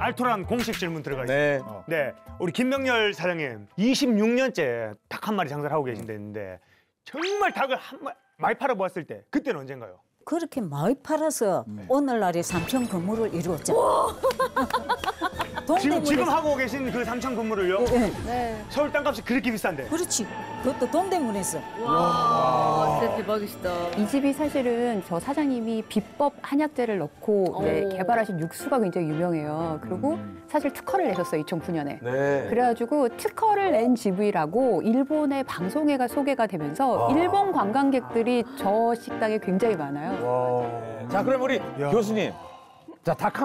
발토란 공식 질문 들어가 있어요. 네. 네, 우리 김명렬 사장님 26년째 닭 한 마리 장사를 하고 계신다는데 정말 닭을 많이 팔아보았을 때 그때는 언젠가요? 그렇게 많이 팔아서 오늘날의 삼천 건물을 이루었죠. 지금 하고 계신 그 삼천 건물을요? 네. 서울 땅값이 그렇게 비싼데? 그렇지. 그것도 동대문에서. 와, 진짜 대박이시다. 이 집이 사실은 저 사장님이 비법 한약재를 넣고 이제 개발하신 육수가 굉장히 유명해요. 그리고 사실 특허를 내셨어요, 2009년에. 네. 그래가지고 특허를 낸 집이라고 일본의 방송회가 소개가 되면서 일본 관광객들이 저 식당에 굉장히 많아요. 자, 그럼 우리 교수님, 자, 닭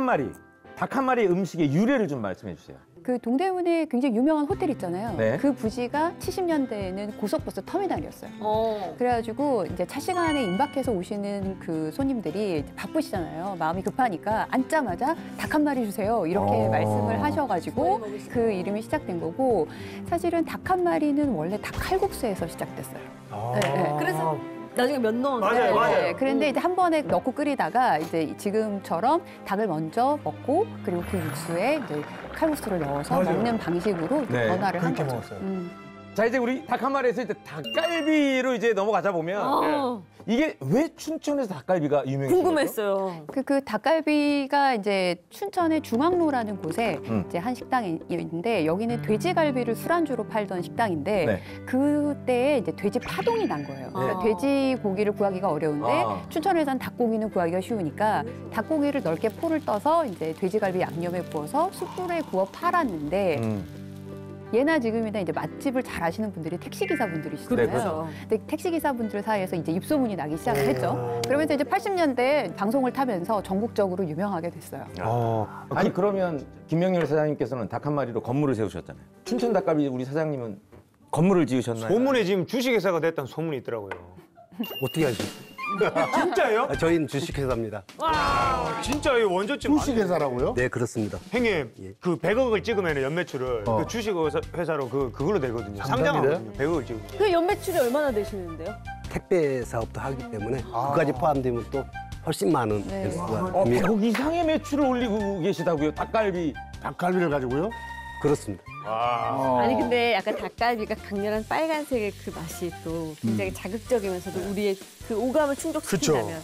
한 마리 음식의 유래를 좀 말씀해 주세요. 그 동대문에 굉장히 유명한 호텔 있잖아요. 네. 그 부지가 70년대에는 고속버스 터미널이었어요. 그래가지고 이제 차 시간에 임박해서 오시는 그 손님들이 바쁘시잖아요. 마음이 급하니까 앉자마자 닭 한 마리 주세요. 이렇게 말씀을 하셔가지고 그 이름이 시작된 거고 사실은 닭 한 마리는 원래 닭 칼국수에서 시작됐어요. 네. 그래서 나중에 면 넣었는데. 맞아요. 그런데 이제 한 번에 넣고 끓이다가 이제 지금처럼 닭을 먼저 먹고 그리고 그 육수에 이제 칼국수를 넣어서 먹는 방식으로 네, 변화를 한 그렇게 거죠. 먹었어요. 자, 이제 우리 닭 한 마리에서 이제 닭갈비로 이제 넘어가자 보면 이게 왜 춘천에서 닭갈비가 유명해요? 궁금했어요. 그 닭갈비가 이제 춘천의 중앙로라는 곳에 이제 한 식당이 있는데 여기는 돼지갈비를 술안주로 팔던 식당인데 네. 그때 이제 돼지 파동이 난 거예요. 그러니까 돼지 고기를 구하기가 어려운데 춘천에선 닭고기는 구하기가 쉬우니까 닭고기를 넓게 포를 떠서 이제 돼지갈비 양념에 부어서 숯불에 구워 팔았는데 예나 지금이나 이제 맛집을 잘 아시는 분들이 택시기사분들이시잖아요. 네, 그렇죠. 근데 택시기사분들 사이에서 이제 입소문이 나기 시작을 했죠. 그러면서 이제 80년대 방송을 타면서 전국적으로 유명하게 됐어요. 아니, 그러면 김명렬 사장님께서는 닭 한 마리로 건물을 세우셨잖아요. 춘천 닭갈비 우리 사장님은 건물을 지으셨나요? 소문에 지금 주식회사가 됐다는 소문이 있더라고요. 어떻게 아시죠? 진짜요? 저희는 주식회사입니다. 진짜 이 원조집 주식회사라고요? 네, 그렇습니다. 형님 그 100억을 찍으면 연매출을 그 주식회사로 그걸로 되거든요. 상장하거든요. 100억을 찍으면. 그 연매출이 얼마나 되시는데요? 택배 사업도 하기 때문에 그까지 포함되면 또 훨씬 많은 네. 연수가 됩니다. 100억 이상의 매출을 올리고 계시다고요? 닭갈비. 닭갈비를 가지고요? 그렇습니다. 아니 근데 약간 닭갈비가 강렬한 빨간색의 그 맛이 또 굉장히 자극적이면서도 우리의 그 오감을 충족시킨다면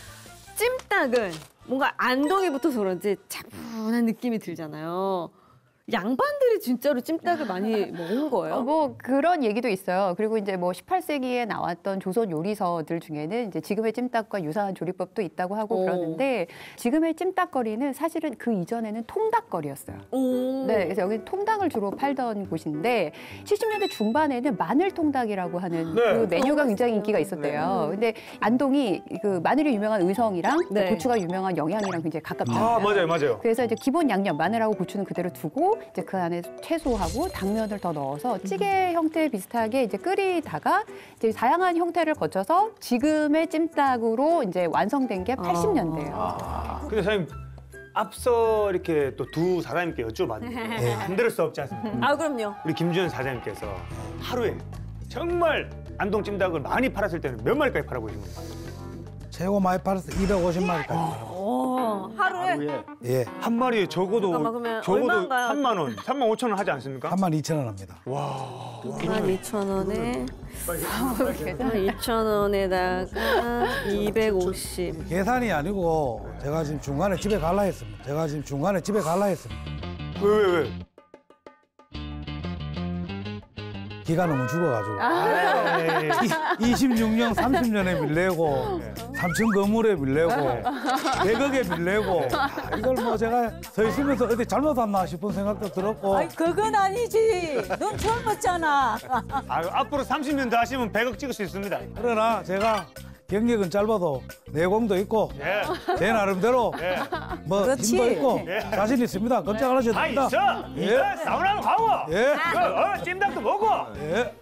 찜닭은 뭔가 안동이 붙어서 그런지 차분한 느낌이 들잖아요. 양반들이 진짜로 찜닭을 많이 먹은 거예요? 뭐 그런 얘기도 있어요. 그리고 이제 뭐 18세기에 나왔던 조선 요리서들 중에는 이제 지금의 찜닭과 유사한 조리법도 있다고 하고 그러는데 지금의 찜닭거리는 사실은 그 이전에는 통닭거리였어요. 네, 그래서 여기는 통닭을 주로 팔던 곳인데 70년대 중반에는 마늘 통닭이라고 하는 그 메뉴가 굉장히 인기가 있었대요. 근데 안동이 그 마늘이 유명한 의성이랑 고추가 유명한 영양이랑 굉장히 가깝잖아요. 맞아요. 그래서 이제 기본 양념 마늘하고 고추는 그대로 두고 이제 그 안에 채소하고 당면을 더 넣어서 찌개 형태 비슷하게 이제 끓이다가 이제 다양한 형태를 거쳐서 지금의 찜닭으로 이제 완성된 게 80년대예요. 근데 사장님 앞서 이렇게 또 두 사장님께 여쭤봤는데 안 들을 수 없지 않습니까? 아 그럼요. 우리 김주현 사장님께서 하루에 정말 안동 찜닭을 많이 팔았을 때는 몇 마리까지 팔아보신 거예요? 최고 많이 팔아서 250마리까지 팔아요. 하루에? 예, 한 마리에 적어도 잠깐만, 그러면 적어도 얼마인가요? 3만 원, 3만 5천 원 하지 않습니까? 32,000원 합니다. 22,000원에 22,000원에다가 250. 계산이 아니고 제가 지금 중간에 집에 갈라 했습니다. 왜? 기가 너무 죽어가지고 26년, 30년에 밀려고 3층 건물에 밀려고 100억에 밀려고 이걸 뭐 제가 서 있으면서 어디 잘못 왔나 싶은 생각도 들었고 아이, 그건 아니지. 넌 젊었잖아. 앞으로 30년 더 하시면 100억 찍을 수 있습니다. 그러나 제가 경력은 짧아도 내공도 있고 제 나름대로 뭐 그렇지. 힘도 있고 자신 있습니다. 걱정 안 하셔도 다 됩니다. 있어. 사우나도 가고 예. 찜닭도 먹고 예.